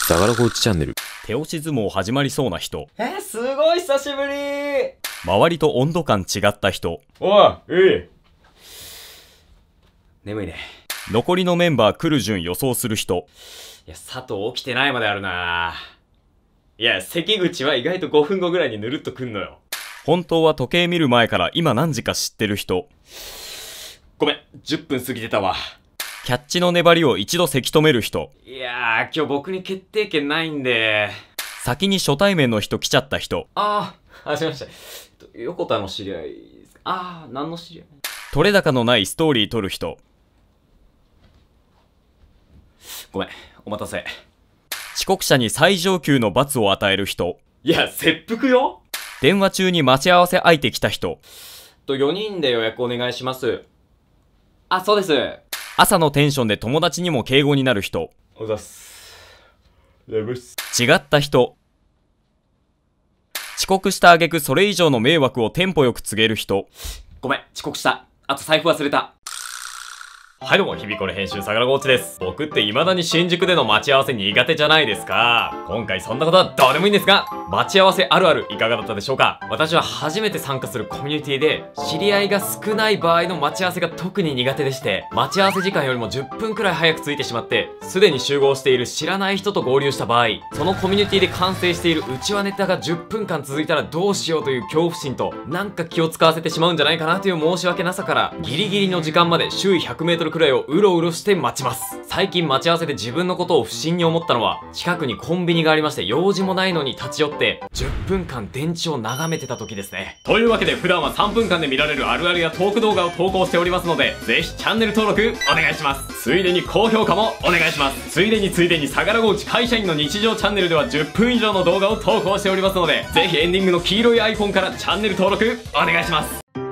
相良コーチチャンネル。 手押し相撲始まりそうな人。 すごい久しぶり。 周りと温度感違った人。 おい、眠いね。 残りのメンバー来る順予想する人。 いや、佐藤起きてないまであるな。いや、関口は意外と5分後ぐらいにぬるっと来んのよ。 本当は時計見る前から今何時か知ってる人。 ごめん、10分過ぎてたわ。 キャッチの粘りを一度せき止める人。 いやー、今日僕に決定権ないんで。 先に初対面の人来ちゃった人。 すいません。横田の知り合いですか？何の知り合い？ 取れ高のないストーリー撮る人。 ごめん、お待たせ。 遅刻者に最上級の罰を与える人。 いや、切腹よ。 電話中に待ち合わせ相手来た人。 4人で予約お願いします。そうです。 朝のテンションで友達にも敬語になる人。 おざっす。眠っす。 違った人。遅刻した挙句それ以上の迷惑をテンポよく告げる人。 ごめん、遅刻した。あと財布忘れた。 はいどうも、日々これ編集相良コーチです。僕って未だに新宿での待ち合わせ苦手じゃないですか。今回そんなことはどうでもいいんですが、待ち合わせあるあるいかがだったでしょうか。私は初めて参加するコミュニティで、知り合いが少ない場合の待ち合わせが特に苦手でして、待ち合わせ時間よりも10分くらい早く着いてしまって、すでに集合している知らない人と合流した場合、そのコミュニティで完成している内輪ネタが10分間続いたらどうしようという恐怖心と、なんか気を使わせてしまうんじゃないかなという申し訳なさから、ギリギリの時間まで周囲 100m くらいをうろうろして待ちます。最近待ち合わせで自分のことを不審に思ったのは、近くにコンビニがありまして用事もないのに立ち寄って10分間電池を眺めてた時ですね。というわけで普段は3分間で見られるあるあるやトーク動画を投稿しておりますので、ぜひチャンネル登録お願いします。ついでに高評価もお願いします。ついでに相良コーチ会社員の日常チャンネルでは10分以上の動画を投稿しておりますので、ぜひエンディングの黄色いアイコンからチャンネル登録お願いします。